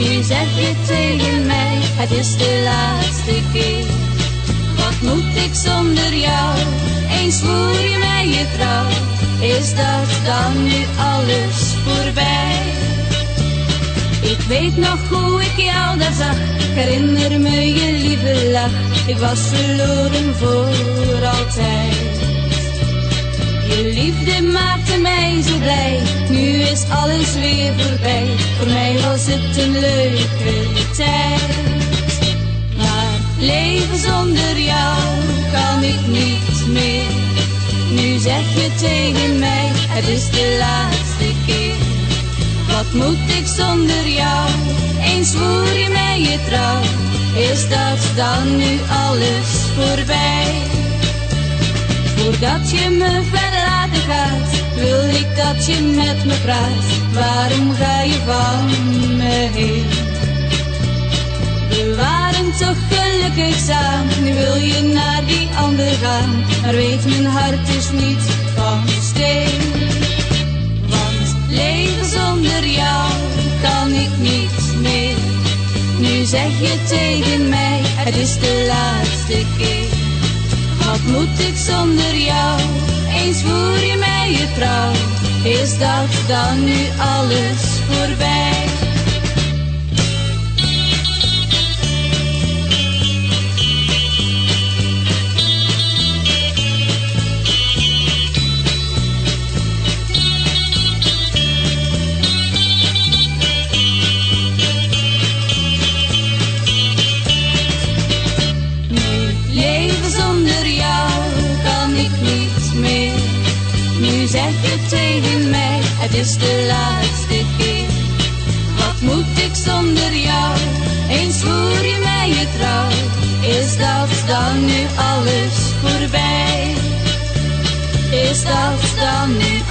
Nu zeg je tegen mij, het is de laatste keer. Wat moet ik zonder jou? Eens zwoer je mij je trouw. Is dat dan nu alles voorbij? Ik weet nog hoe ik jou daar zag. Ik herinner me je lieve lach. Ik was verloren voor altijd. Je liefde maakte mij zo blij. Nu is alles weer voorbij. Voor mij was het een leuke tijd. Maar leven zonder jou kan ik niet meer. Nu zeg je tegen mij, het is de laatste keer. Wat moet ik zonder jou? Eens zwoer je mij je trouw. Is dat dan nu alles voorbij? Voordat je me verlaten gaat, wil ik dat je met me praat. Waarom ga je van me heen? We waren toch gelukkig samen, nu wil je naar die ander gaan. Maar weet, mijn hart is niet van steen. Want leven zonder jou kan ik niet meer. Nu zeg je tegen mij, het is de laatste keer. Wat moet ik zonder jou? Eens zwoer je mij je trouw. Is dat dan nu alles voorbij? Nu zeg je tegen mij, het is de laatste keer. Wat moet ik zonder jou? Eens zwoer je mij je trouw. Is dat dan nu alles voorbij? Is dat dan nu